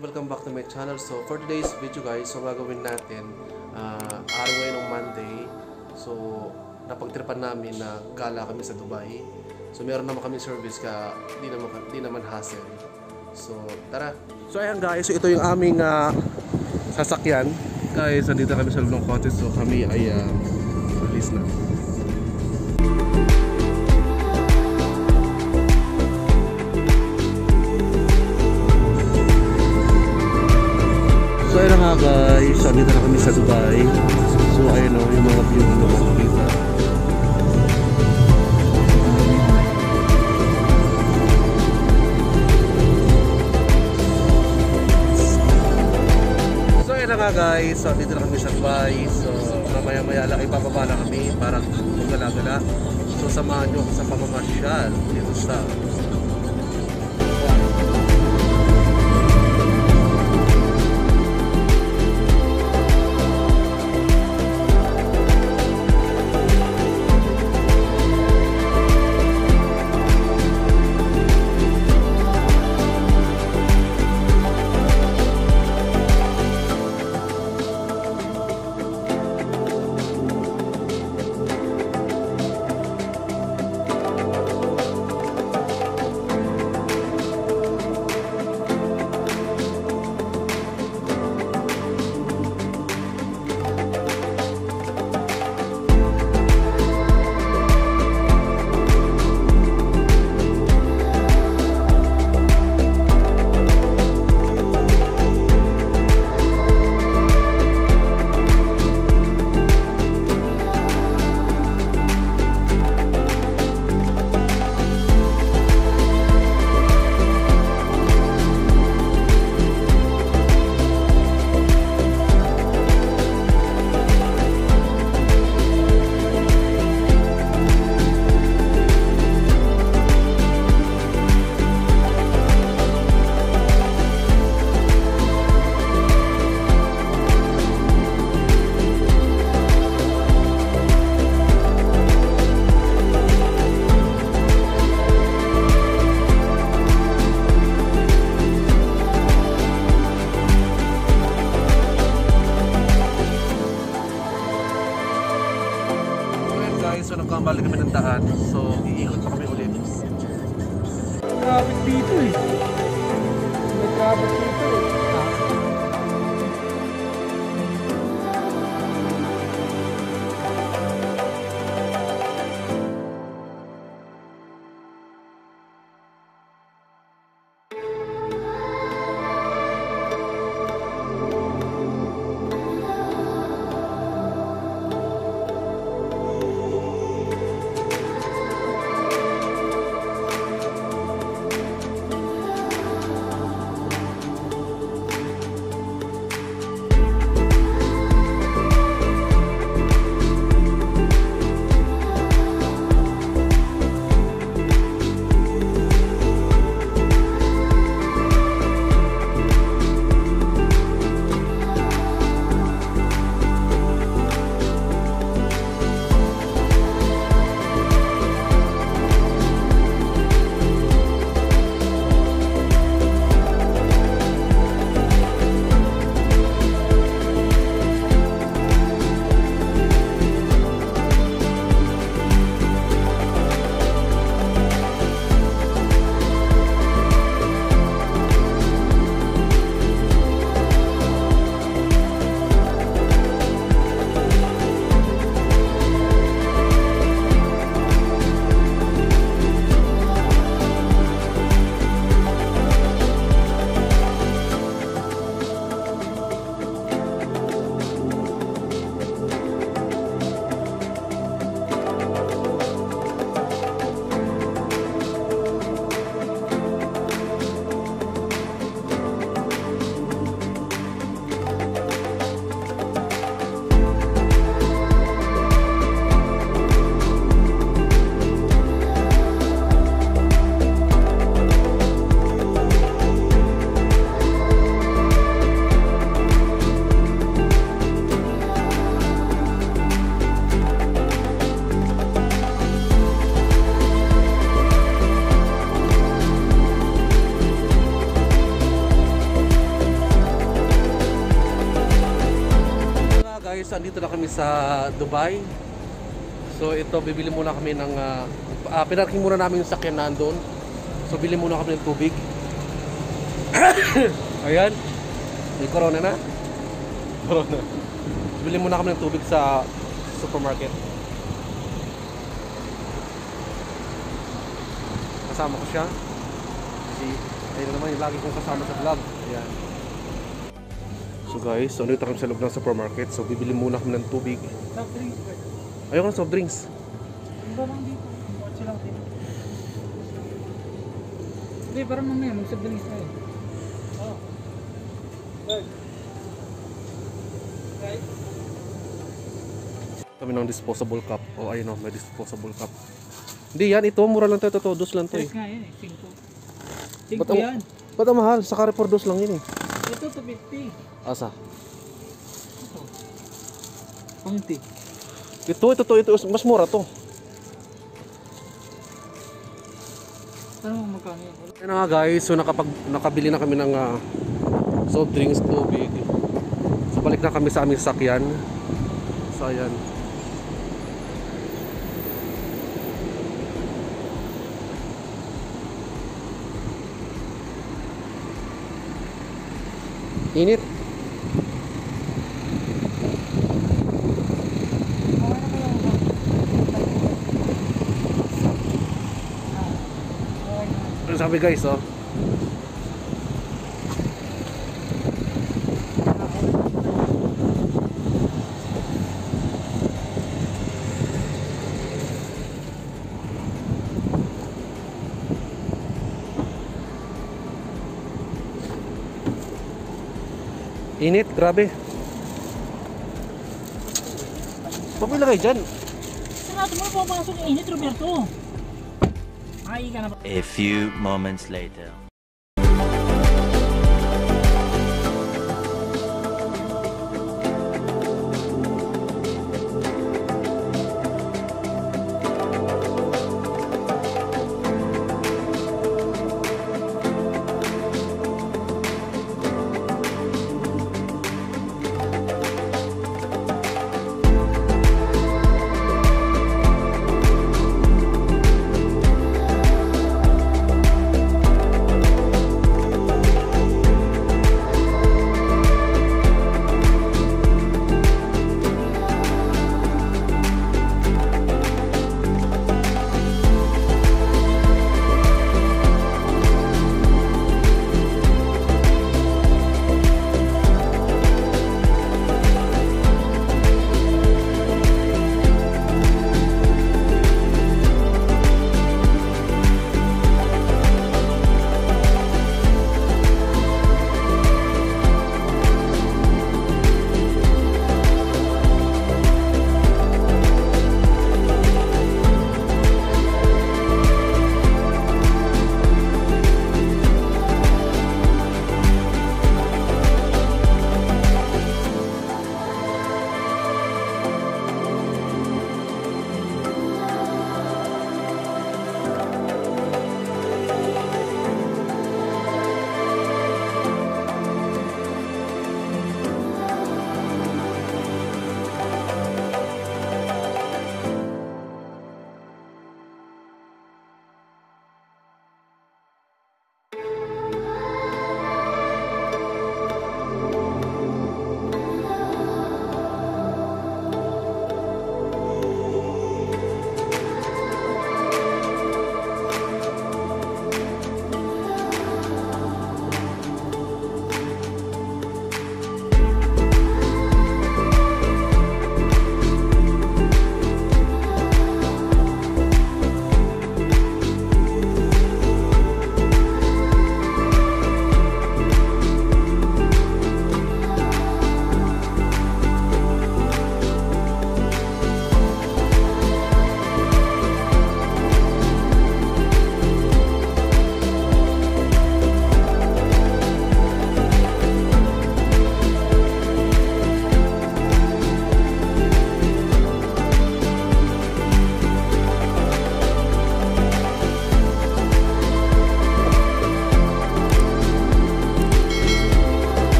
welcome back to my channel. So for today's video guys, so gagawin natin araw ngayon ng Monday. So napagtripan namin na gala kami sa Dubai. So meron naman kami service ka di naman hassle. So tara. So ayan guys, so ito yung aming sasakyan. Guys, nandito kami sa loob ng cottage. So kami ay release na. So ayun nga guys, so dito na kami sa Dubai. So ayun o, yung mga view na makikita. So ayun nga guys, so dito na kami sa Dubai. So mamaya-maya lang ipapaba na kami para magala-gala. So samahan nyo ako sa pamamasyal dito sa so nagkamali kami ng daan. So iikot pa kami ulit. Traffic dito eh. May traffic dito eh. nandito na kami sa Dubai. So ito, bibili muna kami ng pinarking muna namin yung sakyan nandun. So bili muna kami ng tubig. Ayan, may corona na. Corona. So, bili muna kami ng tubig sa supermarket. Kasama ko siya. Kasi ayun naman yung lagi kong kasama sa vlog. Ayan. So guys, so dito kami sa loob ng supermarket. So bibili muna kami ng tubig. Soft drinks ba? Ayoko ng soft drinks. Ang ba lang dito? Kotse lang dito. Hindi, parang mamaya mag-soft drinks na eh. Oo. Right. Right. Kami ng disposable cup. O ayun o, may disposable cup. Hindi yan, ito mura lang to, ito, dos lang to eh. Tres nga yan eh, 5. 5 Ba't ang- yan. Ba't ang mahal? Sa Carrefour dos lang yun eh. Ito, 250. Asa? Ito. Pangti. Ito, mas mura to. Ano mo magkano yan? Ayun na nga guys, so nakabili na kami ng soft drinks, tubig. So balik na kami sa aming sakyan. So ayan. Init. Ano sabi guys, oh? Init, grabe. Papilagay dyan. Sarado mo na papasok ng init, Roberto. Ay ka na ba? A few moments later.